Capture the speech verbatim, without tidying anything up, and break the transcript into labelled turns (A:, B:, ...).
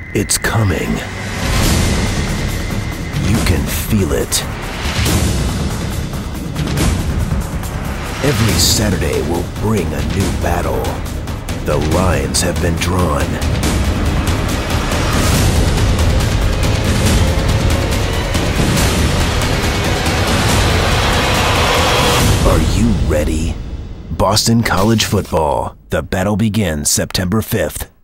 A: It's coming. You can feel it. Every Saturday will bring a new battle. The lines have been drawn. Are you ready? Boston College Football. The battle begins September fifth.